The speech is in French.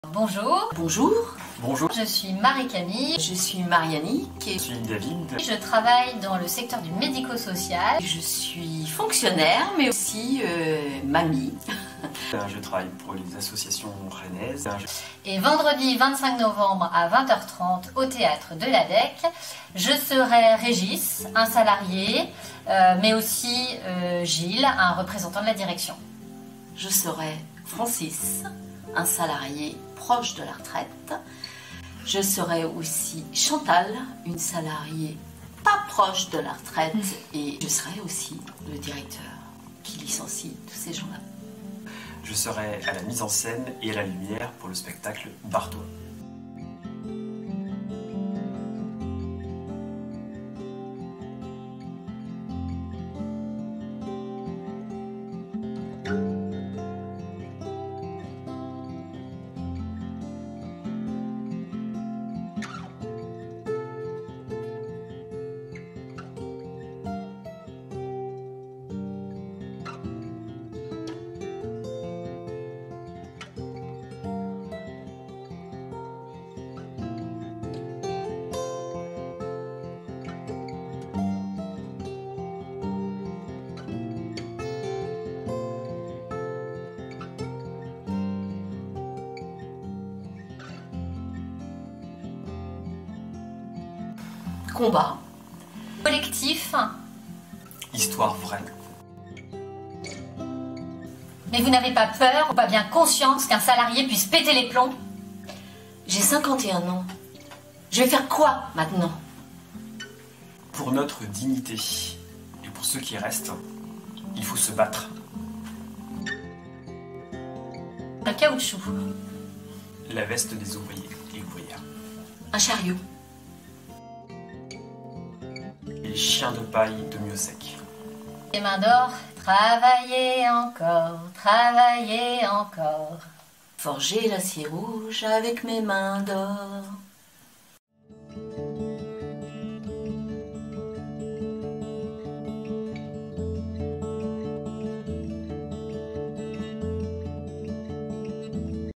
Bonjour. Bonjour. Bonjour. Je suis Marie-Camille. Je suis Marianne. Je suis David. Je travaille dans le secteur du médico-social. Je suis fonctionnaire, mais aussi mamie. Je travaille pour les associations rennaises. Et vendredi 25 novembre à 20h30 au théâtre de l'ADEC, je serai Régis, un salarié, mais aussi Gilles, un représentant de la direction. Je serai Francis, un salarié proche de la retraite. Je serai aussi Chantal, une salariée pas proche de la retraite. Et je serai aussi le directeur qui licencie tous ces gens-là. Je serai à la mise en scène et à la lumière pour le spectacle Bartois. Combat. Collectif. Histoire vraie. Mais vous n'avez pas peur ou pas bien conscience qu'un salarié puisse péter les plombs? J'ai 51 ans. Je vais faire quoi maintenant? Pour notre dignité et pour ceux qui restent, il faut se battre. Un caoutchouc. La veste des ouvriers et ouvrières. Un chariot. Les chiens de paille de Miossec. Les mains d'or, travaillez encore, travaillez encore. Forger l'acier rouge avec mes mains d'or.